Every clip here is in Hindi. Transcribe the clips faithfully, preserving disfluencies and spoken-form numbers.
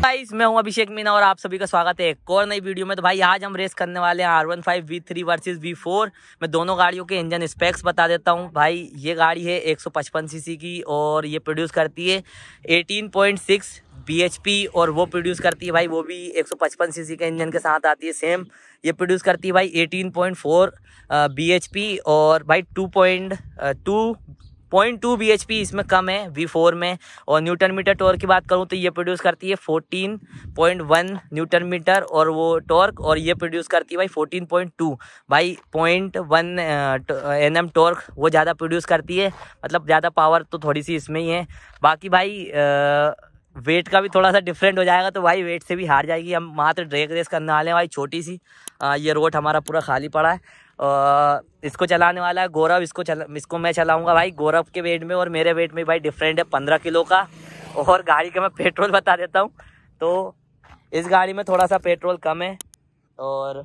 गाइस, मैं हूं अभिषेक मीना और आप सभी का स्वागत है एक और नई वीडियो में। तो भाई आज हम रेस करने वाले हैं R one five V three versus V four. मैं दोनों गाड़ियों के इंजन स्पेक्स बता देता हूं। भाई ये गाड़ी है एक सौ पचपन सीसी की और ये प्रोड्यूस करती है अठारह पॉइंट छह बीएचपी और वो प्रोड्यूस करती है भाई वो भी एक सौ पचपन सीसी के इंजन के साथ आती है सेम। ये प्रोड्यूस करती है भाई अठारह पॉइंट चार बीएचपी और भाई two point two point two B H P इसमें कम है वी फोर में। और न्यूटन मीटर टॉर्क की बात करूं तो ये प्रोड्यूस करती है चौदह पॉइंट एक न्यूटन मीटर और वो टॉर्क, और ये प्रोड्यूस करती है भाई चौदह पॉइंट दो भाई point one N M torque वो ज़्यादा प्रोड्यूस करती है। मतलब ज़्यादा पावर तो थोड़ी सी इसमें ही है। बाकी भाई आ, वेट का भी थोड़ा सा डिफरेंट हो जाएगा, तो भाई वेट से भी हार जाएगी। हम मात्र ड्रैग रेस करने वाले हैं भाई छोटी सी। आ, ये रोड हमारा पूरा खाली पड़ा है। आ, इसको चलाने वाला है गौरव। इसको चला इसको मैं चलाऊंगा भाई। गौरव के वेट में और मेरे वेट में भाई डिफरेंट है पंद्रह किलो का। और गाड़ी का मैं पेट्रोल बता देता हूँ, तो इस गाड़ी में थोड़ा सा पेट्रोल कम है। और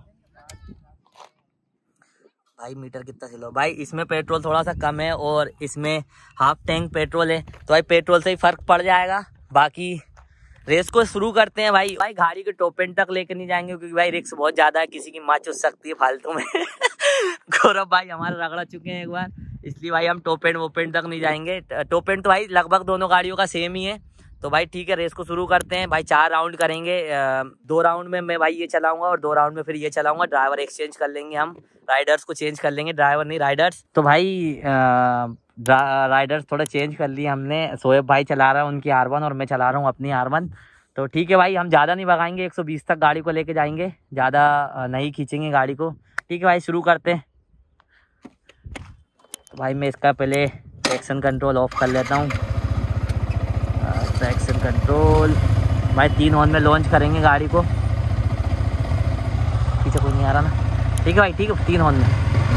भाई मीटर कितना चलो भाई, इसमें पेट्रोल थोड़ा सा कम है और इसमें हाफ टैंक पेट्रोल है, तो भाई पेट्रोल से ही फर्क पड़ जाएगा। बाकी रेस को शुरू करते हैं भाई। भाई गाड़ी के टॉप एंड तक लेकर नहीं जाएंगे क्योंकि भाई रिस्क बहुत ज्यादा है, किसी की माँ चुस सकती है फालतू में। गौरव भाई हमारे रगड़ा चुके हैं एक बार, इसलिए भाई हम टॉप एंड वोप एंड तक नहीं जाएंगे। टॉप एंड तो भाई लगभग दोनों गाड़ियों का सेम ही है। तो भाई ठीक है, रेस को शुरू करते हैं भाई। चार राउंड करेंगे, दो राउंड में मैं भाई ये चलाऊंगा और दो राउंड में फिर ये चलाऊंगा। ड्राइवर एक्सचेंज कर लेंगे, हम राइडर्स को चेंज कर लेंगे, ड्राइवर नहीं राइडर्स। तो भाई राइडर्स थोड़ा चेंज कर लिए हमने। शोएब भाई चला रहा है उनकी आर वन और मैं चला रहा हूँ अपनी आर वन। तो ठीक है भाई, हम ज़्यादा नहीं भगाएंगे, एक सौ बीस तक गाड़ी को लेके जाएंगे, ज़्यादा नहीं खींचेंगे गाड़ी को। ठीक है भाई, शुरू करते हैं। तो भाई मैं इसका पहले ट्रैक्शन कंट्रोल ऑफ कर लेता हूँ। ट्रैक्शन कंट्रोल भाई तीन हॉर्न में लॉन्च करेंगे गाड़ी को। पीछे कोई नहीं आ रहा ना? ठीक है भाई, ठीक है, तीन हॉर्न में।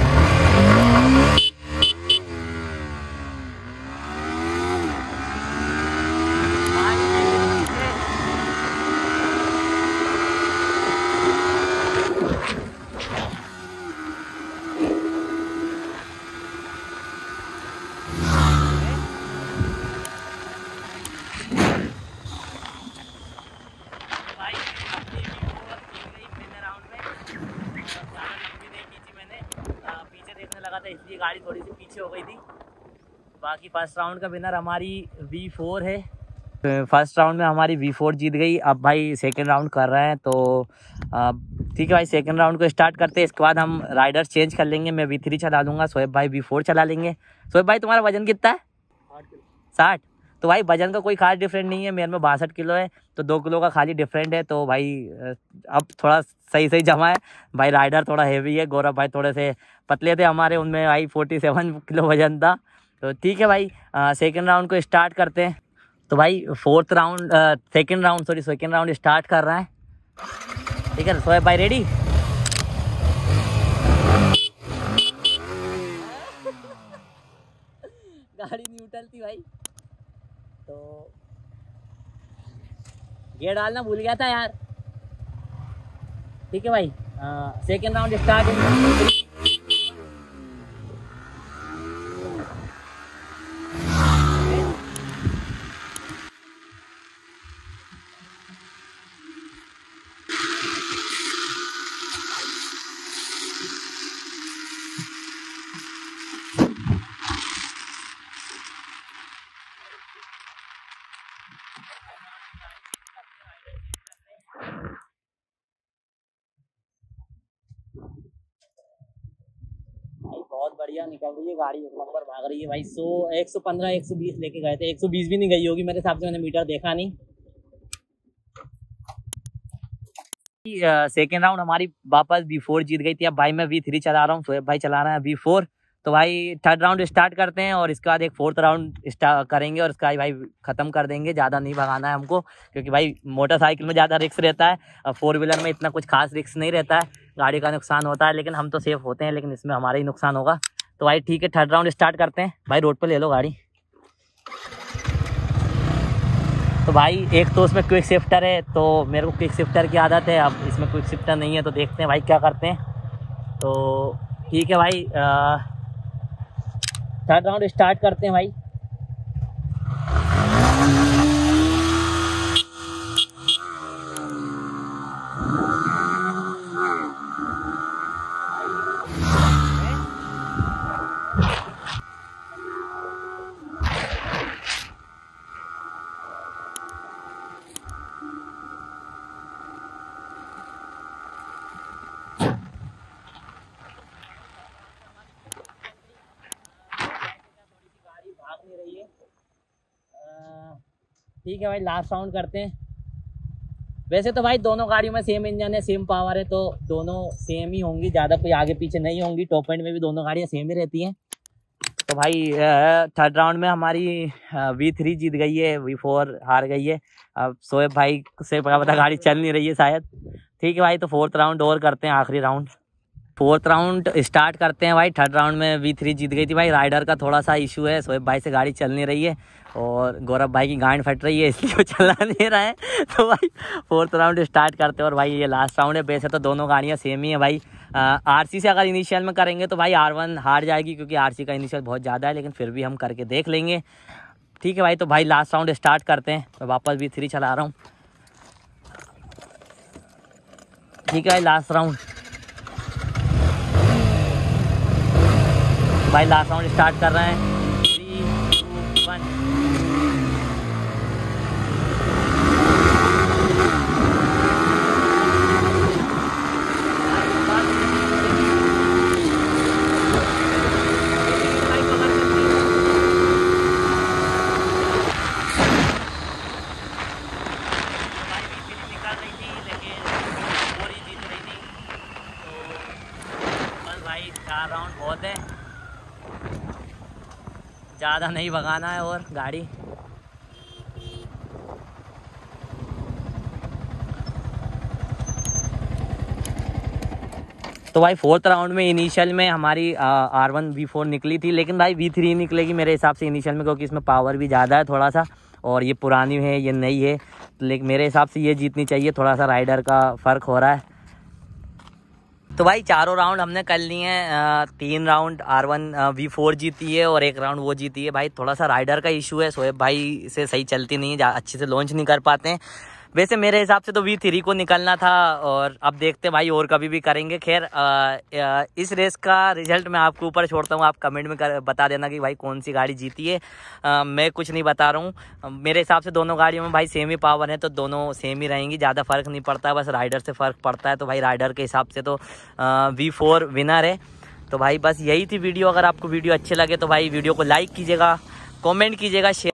इसलिए गाड़ी थोड़ी सी पीछे हो गई थी। बाकी फर्स्ट राउंड का विनर हमारी वी फोर है। फर्स्ट राउंड में हमारी वी फोर जीत गई। अब भाई सेकंड राउंड कर रहे हैं, तो ठीक है भाई सेकंड राउंड को स्टार्ट करते हैं। इसके बाद हम राइडर चेंज कर लेंगे। मैं वी थ्री चला दूंगा, शोएब भाई वी फोर चला लेंगे। शोएब भाई तुम्हारा वजन कितना है? साठ। तो भाई वजन का कोई खास डिफरेंट नहीं है, मेरे में बासठ किलो है, तो दो किलो का खाली डिफरेंट है। तो भाई अब थोड़ा सही सही जमा है भाई। राइडर थोड़ा हेवी है, गौरव भाई थोड़े से पतले थे हमारे, उनमें भाई सैंतालीस किलो वजन था। तो ठीक है भाई, सेकंड राउंड को स्टार्ट करते हैं। तो भाई fourth round second round sorry second round start कर रहा है। ठीक है शोएब भाई रेडी? गाड़ी नहीं उठलती भाई, तो गियर डालना भूल गया था यार। ठीक है भाई, सेकेंड राउंड स्टार्ट। बहुत बढ़िया निकल रही है गाड़ी, एक नंबर भाग रही है भाई। सौ एक सौ पंद्रह एक सौ बीस लेके गए थे, एक सौ बीस भी नहीं गई होगी मेरे हिसाब से, मैंने मीटर देखा नहीं। सेकेंड राउंड हमारी वापस वी फोर जीत गई थी। अब भाई मैं वी थ्री चला रहा हूँ, शोएब भाई चला रहा है वी फोर। तो भाई थर्ड राउंड स्टार्ट करते हैं और इसके बाद एक फोर्थ राउंड स्टार्ट करेंगे और इसका भाई ख़त्म कर देंगे। ज़्यादा नहीं भगाना है हमको, क्योंकि भाई मोटरसाइकिल में ज़्यादा रिस्क रहता है, फोर व्हीलर में इतना कुछ खास रिस्क नहीं रहता है। गाड़ी का नुकसान होता है लेकिन हम तो सेफ होते हैं, लेकिन इसमें हमारा ही नुकसान होगा। तो भाई ठीक है, थर्ड राउंड स्टार्ट करते हैं। भाई रोड पर ले लो गाड़ी। तो भाई एक तो उसमें क्विक शिफ्टर है, तो मेरे को क्विक शिफ्टर की आदत है। अब इसमें क्विक शिफ्टर नहीं है, तो देखते हैं भाई क्या करते हैं। तो ठीक है भाई, थर्ड राउंड स्टार्ट करते हैं भाई। ठीक है भाई, लास्ट राउंड करते हैं। वैसे तो भाई दोनों गाड़ियों में सेम इंजन है, सेम पावर है, तो दोनों सेम ही होंगी, ज़्यादा कोई आगे पीछे नहीं होंगी। टॉप एंड में भी दोनों गाड़ियाँ सेम ही रहती हैं। तो भाई थर्ड राउंड में हमारी वी थ्री जीत गई है, वी फोर हार गई है। अब शोएब भाई से पता गाड़ी चल नहीं रही है शायद। ठीक है भाई, तो फोर्थ राउंड और करते हैं, आखिरी राउंड। फोर्थ राउंड स्टार्ट करते हैं भाई। थर्ड राउंड में वी थ्री जीत गई थी भाई। राइडर का थोड़ा सा इशू है, शोएब भाई से गाड़ी चल नहीं रही है और गौरव भाई की गांड फट रही है, इसलिए वो चला नहीं रहा है। तो भाई फोर्थ राउंड स्टार्ट करते हैं और भाई ये लास्ट राउंड है। वैसे तो दोनों गाड़ियाँ सेम ही है भाई। आरसी से अगर इनिशियल में करेंगे तो भाई आर वन हार जाएगी, क्योंकि आरसी का इनिशियल बहुत ज़्यादा है, लेकिन फिर भी हम करके देख लेंगे। ठीक है भाई, तो भाई लास्ट राउंड स्टार्ट करते हैं। मैं वापस वी थ्री चला रहा हूँ। ठीक है भाई, लास्ट राउंड। भाई लास्ट राउंड स्टार्ट कर रहे हैं। Three two one. निकाल रही थी लेकिन पूरी जीत रही थी। तो बस भाई चार राउंड बहुत है, ज़्यादा नहीं भगाना है और गाड़ी। तो भाई फोर्थ राउंड में इनिशियल में हमारी आर वन वी फोर निकली थी, लेकिन भाई वी थ्री निकलेगी मेरे हिसाब से इनिशियल में, क्योंकि इसमें पावर भी ज़्यादा है थोड़ा सा, और ये पुरानी है ये नई है, लेकिन मेरे हिसाब से ये जीतनी चाहिए। थोड़ा सा राइडर का फ़र्क हो रहा है। तो भाई चारों राउंड हमने कर लिए हैं। तीन round R one V four जीती है और एक राउंड वो जीती है। भाई थोड़ा सा राइडर का इशू है, शोएब भाई से सही चलती नहीं है, अच्छे से लॉन्च नहीं कर पाते हैं। वैसे मेरे हिसाब से तो वी थ्री को निकलना था, और अब देखते भाई और कभी भी करेंगे। खैर इस रेस का रिजल्ट मैं आपके ऊपर छोड़ता हूँ, आप कमेंट में कर, बता देना कि भाई कौन सी गाड़ी जीती है। आ, मैं कुछ नहीं बता रहा हूँ। मेरे हिसाब से दोनों गाड़ियों में भाई सेम ही पावर है, तो दोनों सेम ही रहेंगी, ज़्यादा फ़र्क नहीं पड़ता है, बस राइडर से फ़र्क पड़ता है। तो भाई राइडर के हिसाब से तो वी फोर विनर है। तो भाई बस यही थी वीडियो। अगर आपको वीडियो अच्छे लगे तो भाई वीडियो को लाइक कीजिएगा, कॉमेंट कीजिएगा, शेयर